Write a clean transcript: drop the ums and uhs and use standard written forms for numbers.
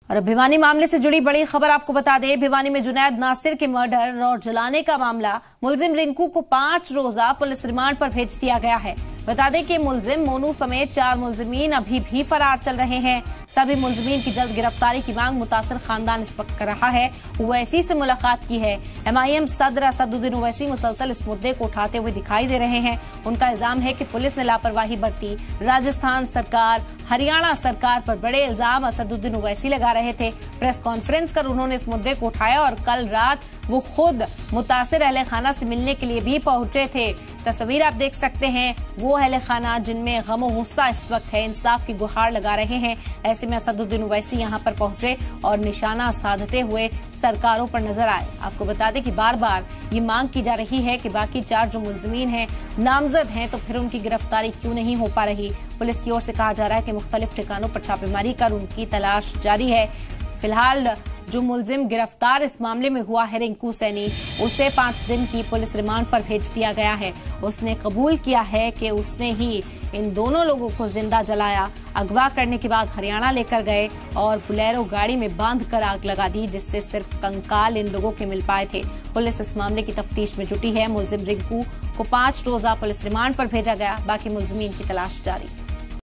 और भिवानी मामले से जुड़ी बड़ी खबर आपको बता दें। भिवानी में जुनैद नासिर के मर्डर और जलाने का मामला, मुलजिम रिंकू को 5 रोजा पुलिस रिमांड पर भेज दिया गया है। बता दें कि मुलजिम मोनू समेत 4 मुलजिमीन अभी भी फरार चल रहे हैं। सभी मुलजिमीन की जल्द गिरफ्तारी की मांग मुतासिर खानदान इस वक्त कर रहा है। ओवैसी से मुलाकात की है। MIM सदर असदुद्दीन ओवैसी मुसलसल इस मुद्दे को उठाते हुए दिखाई दे रहे हैं। उनका इल्जाम है कि पुलिस ने लापरवाही बरती। राजस्थान सरकार, हरियाणा सरकार पर बड़े इल्जाम असदुद्दीन ओवैसी लगा रहे थे। प्रेस कॉन्फ्रेंस कर उन्होंने इस मुद्दे को उठाया और कल रात वो खुद मुतासिर अहले खाना से मिलने के लिए भी पहुंचे थे। तस्वीर आप देख सकते हैं, वो अहले खाना जिनमें गम और गुस्सा इस वक्त है, इंसाफ की गुहार लगा रहे हैं। ऐसे में असदुद्दीन ओवैसी यहां पर पहुंचे और निशाना साधते हुए सरकारों पर नजर आए। आपको बता दें कि बार बार ये मांग की जा रही है कि बाकी 4 जो मुलजिमीन हैं नामजद हैं, तो फिर उनकी गिरफ्तारी क्यों नहीं हो पा रही। पुलिस की ओर से कहा जा रहा है कि मुख्तलिफ ठिकानों पर छापेमारी कर उनकी तलाश जारी है। फिलहाल जो मुलजिम गिरफ्तार इस मामले में हुआ है रिंकू सैनी, उसे 5 दिन की पुलिस रिमांड पर भेज दिया गया है। उसने कबूल किया है कि उसने ही इन दोनों लोगों को जिंदा जलाया। अगवा करने के बाद हरियाणा लेकर गए और बुलेरो गाड़ी में बांधकर आग लगा दी, जिससे सिर्फ कंकाल इन लोगों के मिल पाए थे। पुलिस इस मामले की तफ्तीश में जुटी है। मुलजिम रिंकू को 5 रोजा पुलिस रिमांड पर भेजा गया। बाकी मुलजिमीन की तलाश जारी।